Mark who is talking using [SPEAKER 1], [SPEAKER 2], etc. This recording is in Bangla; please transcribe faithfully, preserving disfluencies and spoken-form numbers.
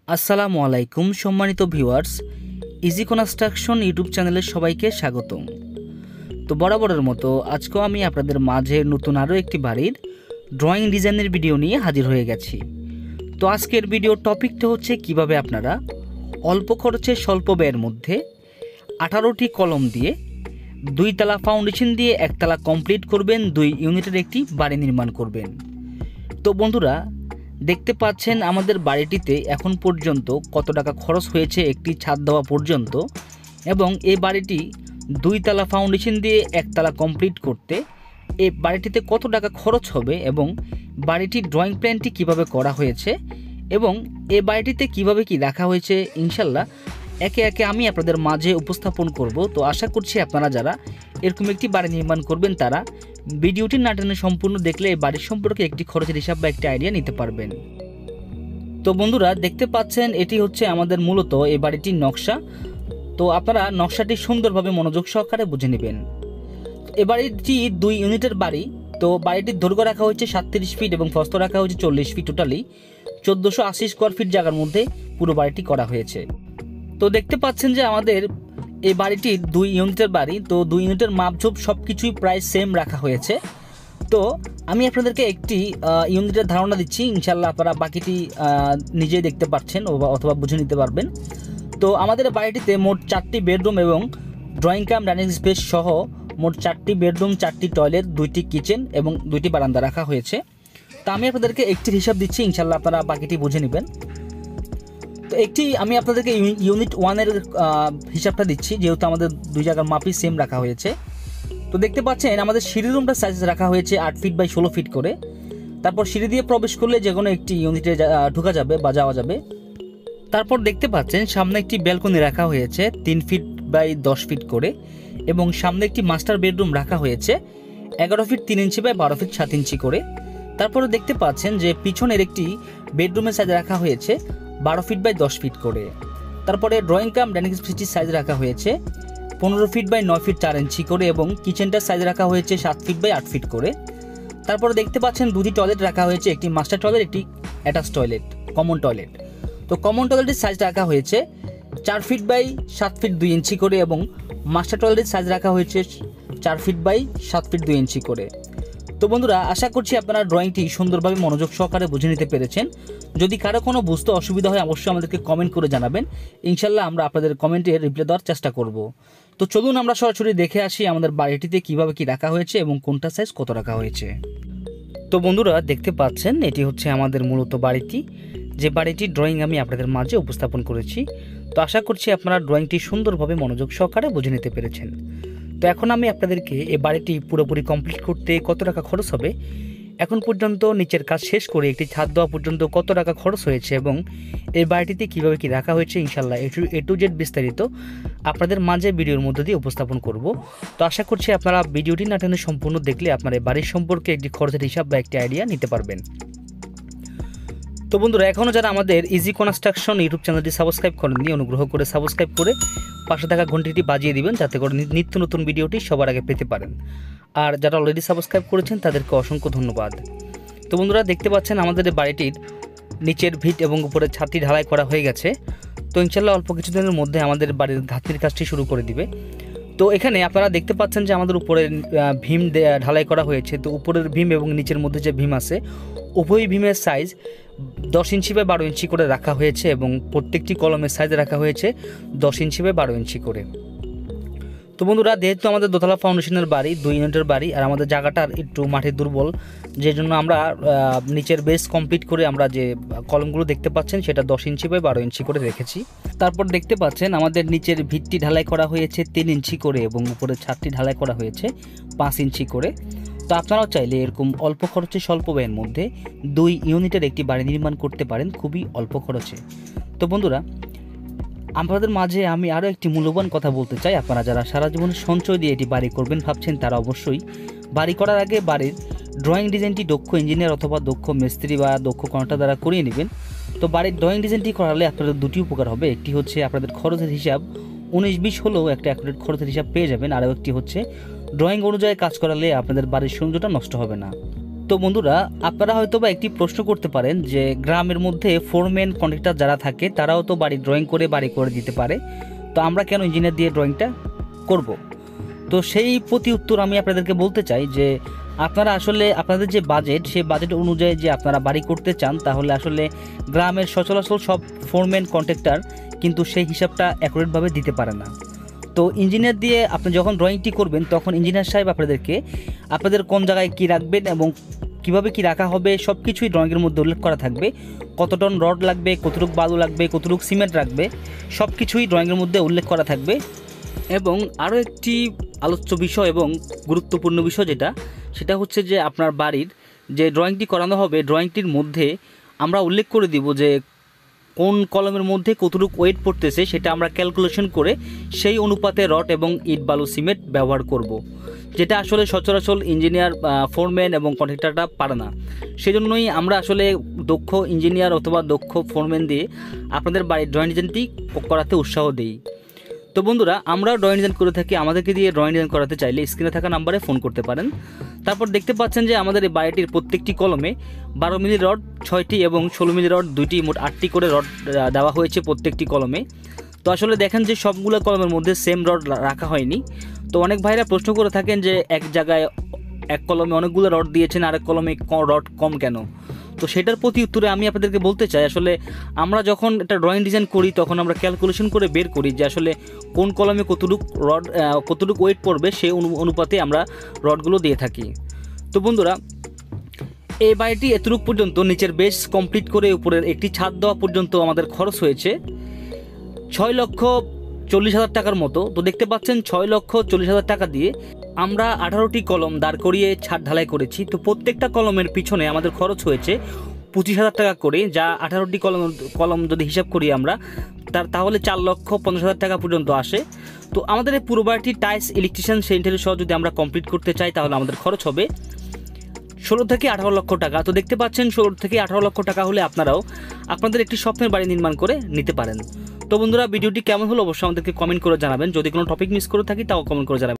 [SPEAKER 1] আসসালামু আলাইকুম সম্মানিত ভিউয়ার্স, ইজি কনস্ট্রাকশন ইউটিউব চ্যানেলে সবাইকে স্বাগতম। তো বরাবরের মতো আজকেও আমি আপনাদের মাঝে নতুন আরও একটি বাড়ির ড্রয়িং ডিজাইনের ভিডিও নিয়ে হাজির হয়ে গেছি। তো আজকের ভিডিও টপিকটা হচ্ছে কিভাবে আপনারা অল্প খরচে স্বল্প ব্যয়ের মধ্যে আঠারোটি কলম দিয়ে দুই তলা ফাউন্ডেশন দিয়ে একতলা কমপ্লিট করবেন, দুই ইউনিটের একটি বাড়ি নির্মাণ করবেন। তো বন্ধুরা দেখতে পাচ্ছেন আমাদের বাড়িটিতে এখন পর্যন্ত কত টাকা খরচ হয়েছে একটি ছাদ দেওয়া পর্যন্ত, এবং এই বাড়িটি দুই তলা ফাউন্ডেশন দিয়ে একতলা কমপ্লিট করতে এই বাড়িটিতে কত টাকা খরচ হবে এবং বাড়িটির ড্রয়িং প্ল্যানটি কিভাবে করা হয়েছে এবং এই বাড়িটিতে কিভাবে কি রাখা হয়েছে ইনশাল্লাহ একে একে আমি আপনাদের মাঝে উপস্থাপন করব। তো আশা করছি আপনারা যারা এরকম একটি বাড়ি নির্মাণ করবেন তারা ভিডিওটি না টেনে সম্পূর্ণ দেখলে এই বাড়ির সম্পর্কে একটি খরচের হিসাব বা একটি আইডিয়া নিতে পারবেন। তো বন্ধুরা দেখতে পাচ্ছেন এটি হচ্ছে আমাদের মূলত এই বাড়িটির নকশা। তো আপনারা নকশাটি সুন্দরভাবে মনোযোগ সহকারে বুঝে নেবেন। এ বাড়িটি দুই ইউনিটের বাড়ি। তো বাড়িটির দৈর্ঘ্য রাখা হয়েছে সাতত্রিশ ফিট এবং প্রস্থ রাখা হয়েছে চল্লিশ ফিট, টোটালি চোদ্দোশো আশি স্কোয়ার ফিট জায়গার মধ্যে পুরো বাড়িটি করা হয়েছে। তো দেখতে পাচ্ছেন যে আমাদের এই বাড়িটির দুই ইউনিটের বাড়ি, তো দুই ইউনিটের মাপঝোপ সব কিছুই প্রায় সেম রাখা হয়েছে। তো আমি আপনাদেরকে একটি ইউনিটের ধারণা দিচ্ছি, ইনশাল্লাহ আপনারা বাকিটি নিজেই দেখতে পাচ্ছেন অথবা বুঝে নিতে পারবেন। তো আমাদের বাড়িটিতে মোট চারটি বেডরুম এবং ড্রয়িং কাম ডাইনিং স্পেস সহ মোট চারটি বেডরুম, চারটি টয়লেট, দুইটি কিচেন এবং দুইটি বারান্দা রাখা হয়েছে। তো আমি আপনাদেরকে একটি হিসাব দিচ্ছি, ইনশাল্লাহ আপনারা বাকিটি বুঝে নেবেন। তো একটি আমি আপনাদেরকে ইউনিট ওয়ানের হিসাবটা দিচ্ছি, যেহেতু আমাদের দুই জায়গার মাপই সেম রাখা হয়েছে। তো দেখতে পাচ্ছেন আমাদের সিঁড়ি রুমটার সাইজ রাখা হয়েছে আট ফিট বাই ষোলো ফিট করে। তারপর সিঁড়ি দিয়ে প্রবেশ করলে যে কোনো একটি ইউনিটে ঢোকা যাবে বা যাওয়া যাবে। তারপর দেখতে পাচ্ছেন সামনে একটি ব্যালকনি রাখা হয়েছে তিন ফিট বাই দশ ফিট করে, এবং সামনে একটি মাস্টার বেডরুম রাখা হয়েছে এগারো ফিট তিন ইঞ্চি বাই বারো ফিট সাত ইঞ্চি করে। তারপরে দেখতে পাচ্ছেন যে পিছনের একটি বেডরুমের সাইজ রাখা হয়েছে বারো ফিট বাই দশ ফিট করে। তারপরে ড্রয়িং কাম ডাইনিং স্পেসটির সাইজ রাখা হয়েছে পনেরো ফিট বাই নয় ফিট চার ইঞ্চি করে, এবং কিচেনটার সাইজ রাখা হয়েছে সাত ফিট বাই আট ফিট করে। তারপরে দেখতে পাচ্ছেন দুটি টয়লেট রাখা হয়েছে, একটি মাস্টার টয়লেট, একটি অ্যাটাচ টয়লেট, কমন টয়লেট। তো কমন টয়লেটের সাইজ রাখা হয়েছে চার ফিট বাই সাত ফিট দুই ইঞ্চি করে, এবং মাস্টার টয়লেটের সাইজ রাখা হয়েছে চার ফিট বাই সাত ফিট দুই ইঞ্চি করে। তো বন্ধুরা আশা করছি আপনারা ড্রয়িংটি সুন্দরভাবে মনোযোগ সহকারে বুঝে নিতে পেরেছেন। যদি কারো কোনো বুঝতে অসুবিধা হয় অবশ্যই আমাদেরকে কমেন্ট করে জানাবেন, ইনশাল্লাহ আমরা আপনাদের কমেন্টে রিপ্লাই দেওয়ার চেষ্টা করব। তো চলুন আমরা সরাসরি দেখে আসি আমাদের বাড়িটিতে কিভাবে কি রাখা হয়েছে এবং কোনটা সাইজ কত রাখা হয়েছে। তো বন্ধুরা দেখতে পাচ্ছেন এটি হচ্ছে আমাদের মূলত বাড়িটি, যে বাড়িটির ড্রয়িং আমি আপনাদের মাঝে উপস্থাপন করেছি। তো আশা করছি আপনারা ড্রয়িংটি সুন্দরভাবে মনোযোগ সহকারে বুঝে নিতে পেরেছেন। তো এখন আমি আপনাদেরকে এই বাড়িটি পুরোপুরি কমপ্লিট করতে কত টাকা খরচ হবে, এখন পর্যন্ত নিচের কাজ শেষ করে একটি ছাদ দেওয়া পর্যন্ত কত টাকা খরচ হয়েছে এবং এই বাড়িটিতে কীভাবে কি রাখা হয়েছে ইনশাল্লাহ এ টু জেড বিস্তারিত আপনাদের মাঝে ভিডিওর মধ্য দিয়ে উপস্থাপন করব। তো আশা করছি আপনারা ভিডিওটি না টেনে সম্পূর্ণ দেখলে আপনার এই বাড়ির সম্পর্কে একটি খরচের হিসাব বা একটি আইডিয়া নিতে পারবেন। তো বন্ধুরা এখনও যারা আমাদের ইজি কনস্ট্রাকশন ইউটিউব চ্যানেলটি সাবস্ক্রাইব করেননি, অনুগ্রহ করে সাবস্ক্রাইব করে পাশে থাকা ঘন্টিটি বাজিয়ে দিবেন, যাতে করে নিত্য নতুন ভিডিওটি সবার আগে পেতে পারেন। আর যারা অলরেডি সাবস্ক্রাইব করেছেন তাদেরকে অসংখ্য ধন্যবাদ। তো বন্ধুরা দেখতে পাচ্ছেন আমাদের বাড়িটির নিচের ভিট এবং উপরের ছাদটি ঢালাই করা হয়ে গেছে। তো ইনশাল্লাহ অল্প কিছুদিনের মধ্যে আমাদের বাড়ির ঘাটতির কাজটি শুরু করে দিবে। তো এখানে আপনারা দেখতে পাচ্ছেন যে আমাদের উপরের ভীম ঢালাই করা হয়েছে। তো উপরের ভীম এবং নিচের মধ্যে যে ভীম আছে উভয় ভীমের সাইজ দশ ইঞ্চি বাই বারো ইঞ্চি করে রাখা হয়েছে, এবং প্রত্যেকটি কলমের সাইজ রাখা হয়েছে দশ ইঞ্চি বাই বারো ইঞ্চি করে। তো বন্ধুরা যেহেতু আমাদের দোতলা ফাউন্ডেশনের বাড়ি, দুই ইউনিটের বাড়ি, আর আমাদের জায়গাটার একটু মাটির দুর্বল, যে জন্য আমরা নিচের বেস কমপ্লিট করে আমরা যে কলমগুলো দেখতে পাচ্ছেন সেটা দশ ইঞ্চি বাই বারো ইঞ্চি করে রেখেছি। তারপর দেখতে পাচ্ছেন আমাদের নিচের ভিতটি ঢালাই করা হয়েছে তিন ইঞ্চি করে, এবং উপরের ছাদটি ঢালাই করা হয়েছে পাঁচ ইঞ্চি করে। তো আপনারাও চাইলে এরকম অল্প খরচে স্বল্প ব্যয়ের মধ্যে দুই ইউনিটের একটি বাড়ি নির্মাণ করতে পারেন খুবই অল্প খরচে। তো বন্ধুরা আপনাদের মাঝে আমি আরও একটি মূল্যবান কথা বলতে চাই, আপনারা যারা সারা জীবন সঞ্চয় দিয়ে এটি বাড়ি করবেন ভাবছেন তারা অবশ্যই বাড়ি করার আগে বাড়ির ড্রয়িং ডিজাইনটি দক্ষ ইঞ্জিনিয়ার অথবা দক্ষ মিস্ত্রি বা দক্ষ কন্ট্রাক্টর দ্বারা করিয়ে নেবেন। তো বাড়ির ড্রয়িং ডিজাইনটি করালে আপনাদের দুটি উপকার হবে, একটি হচ্ছে আপনাদের খরচের হিসাব উনিশ বিশ হলেও একটা অ্যাকুরেট খরচের হিসাব পেয়ে যাবেন, আরও একটি হচ্ছে ড্রয়িং অনুযায়ী কাজ করালে আপনাদের বাড়ির সৌন্দর্যটা নষ্ট হবে না। তো বন্ধুরা, আপনারা হয়তো বা একটি প্রশ্ন করতে পারেন যে গ্রামের মধ্যে ফোরম্যান কন্ট্রাক্টর যারা থাকে তারাও তো বাড়ি ড্রয়িং করে বাড়ি করে দিতে পারে, তো আমরা কেন ইঞ্জিনিয়ার দিয়ে ড্রয়িংটা করব? তো সেই প্রতি উত্তর আমি আপনাদেরকে বলতে চাই যে আপনারা আসলে আপনাদের যে বাজেট, সেই বাজেট অনুযায়ী যে আপনারা বাড়ি করতে চান, তাহলে আসলে গ্রামের সচরাচর সব ফোরম্যান কন্ট্রাক্টর কিন্তু সেই হিসাবটা অ্যাকুরেটভাবে দিতে পারে না। তো ইঞ্জিনিয়ার দিয়ে আপনি যখন ড্রয়িংটি করবেন তখন ইঞ্জিনিয়ার সাহেব আপনাদেরকে আপনাদের কোন জায়গায় কী রাখবেন এবং কিভাবে কি রাখা হবে সব কিছুই ড্রয়িংয়ের মধ্যে উল্লেখ করা থাকবে। কত টন রড লাগবে, কতটুক বালু লাগবে, কতটুক সিমেন্ট রাখবে, সব কিছুই ড্রয়িংয়ের মধ্যে উল্লেখ করা থাকবে। এবং আরও একটি আলোচ্য বিষয় এবং গুরুত্বপূর্ণ বিষয় যেটা, সেটা হচ্ছে যে আপনার বাড়ির যে ড্রয়িংটি করানো হবে, ড্রয়িংটির মধ্যে আমরা উল্লেখ করে দিব যে কোন কলমের মধ্যে কতটুক ওয়েট পড়তেছে, সেটা আমরা ক্যালকুলেশন করে সেই অনুপাতে রড এবং ইট বালু সিমেন্ট ব্যবহার করব, যেটা আসলে সচরাচর ইঞ্জিনিয়ার, ফোরম্যান এবং কন্ট্রাক্টরটা পারে না। সেজন্যই আমরা আসলে দক্ষ ইঞ্জিনিয়ার অথবা দক্ষ ফোরম্যান দিয়ে আপনাদের বাড়ির ড্রয়িং ডিজাইনটি করাতে উৎসাহ দিই। তো বন্ধুরা, আমরা ড্রয়িং ডিজাইন করে থাকি। আমাদেরকে দিয়ে ড্রয়িং ডিজাইন করাতে চাইলে স্ক্রিনে থাকা নাম্বারে ফোন করতে পারেন। তারপর দেখতে পাচ্ছেন যে আমাদের এই বাড়িটির প্রত্যেকটি কলমে বারো মিলি রড ছয়টি এবং ষোলো মিলি রড দুইটি, মোট আটটি করে রড দেওয়া হয়েছে প্রত্যেকটি কলমে। তো আসলে দেখেন যে সবগুলো কলমের মধ্যে সেম রড রাখা হয়নি। তো অনেক ভাইরা প্রশ্ন করে থাকেন যে এক জায়গায় এক কলমে অনেকগুলো রড দিয়েছেন, আরেক কলমে রড কম কেন? তো সেটার প্রতি উত্তরে আমি আপনাদেরকে বলতে চাই, আসলে আমরা যখন একটা ড্রয়িং ডিজাইন করি তখন আমরা ক্যালকুলেশন করে বের করি যে আসলে কোন কলমে কতটুক রড কতটুক ওয়েট পড়বে, সেই অনুপাতে আমরা রডগুলো দিয়ে থাকি। তো বন্ধুরা, এই বাড়িটি এতটুক পর্যন্ত নিচের বেস কমপ্লিট করে উপরের একটি ছাদ দেওয়া পর্যন্ত আমাদের খরচ হয়েছে ছয় লক্ষ চল্লিশ হাজার টাকার মতো। তো দেখতে পাচ্ছেন ছয় লক্ষ চল্লিশ হাজার টাকা দিয়ে আমরা আঠারোটি কলম দাঁড় করিয়ে ছাদ ঢালাই করেছি। তো প্রত্যেকটা কলমের পিছনে আমাদের খরচ হয়েছে পঁচিশ হাজার টাকা করে, যা আঠারোটি কলম কলম যদি হিসাব করি আমরা তার তাহলে চার লক্ষ পঞ্চাশ হাজার টাকা পর্যন্ত আসে। তো আমাদের এই পুরো বাড়িটি টাইলস, ইলেকট্রিশিয়ান, সেন্টারি সহ যদি আমরা কমপ্লিট করতে চাই তাহলে আমাদের খরচ হবে ষোলো থেকে আঠারো লক্ষ টাকা। তো দেখতে পাচ্ছেন ষোলো থেকে আঠারো লক্ষ টাকা হলে আপনারাও আপনাদের একটি স্বপ্নের বাড়ি নির্মাণ করে নিতে পারেন। তো বন্ধুরা, ভিডিওটি কেমন হলো অবশ্যই আমাদেরকে কমেন্ট করে জানাবেন। যদি কোনো টপিক মিস করে থাকি তাও কমেন্ট করে জানাবেন।